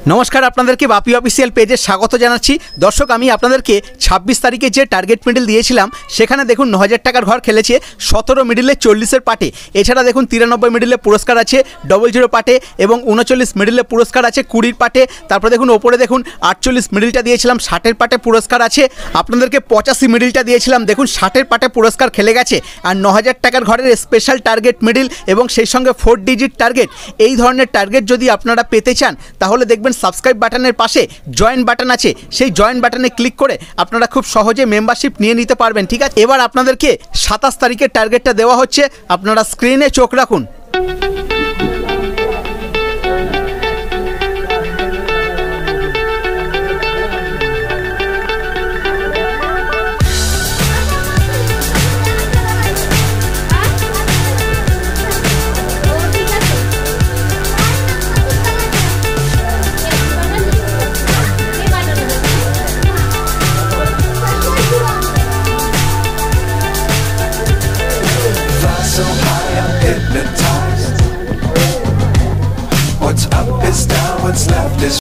नमस्कार आपनादेरके बापी अफिसियल पेजे स्वागत जानाচ্ছি। दर्शक आमी आपनादेरके 26 तारीखे जे टार्गेट मिडिल दिएछिलाम सेखाने देखुन 9000 टाकार घर खेलेছে 17 मिडिले 40 पाटे। एछाड़ा देखुन 93 मिडिले पुरस्कार आछे 00 पाटे एबं 39 मिडिले पुरस्कार आछे 20 पाटे। तारपर देखुन ओपरे देखुन 48 मिडिलटा दिएछिलाम 60 पाटे पुरस्कार आछे। आपनादेरके 85 मिडिलटा दिएछिलाम देखुन 60 पाटे पुरस्कार खेले गेছে। আর 9000 টাকার ঘরের স্পেশাল টার্গেট মিডিল এবং সেই সঙ্গে 4 ডিজিট টার্গেট এই ধরনের টার্গেট যদি আপনারা পেতে চান তাহলে দেখবেন সাবস্ক্রাইব বাটনের পাশে জয়েন বাটন আছে, সেই জয়েন বাটনে ক্লিক করে আপনারা খুব সহজে মেম্বারশিপ নিয়ে নিতে পারবেন। ঠিক আছে, এবার আপনাদেরকে 27 তারিখের টার্গেটটা দেওয়া হচ্ছে, আপনারা স্ক্রিনে চোখ রাখুন। So high, I'm hypnotized. What's up is down, what's left is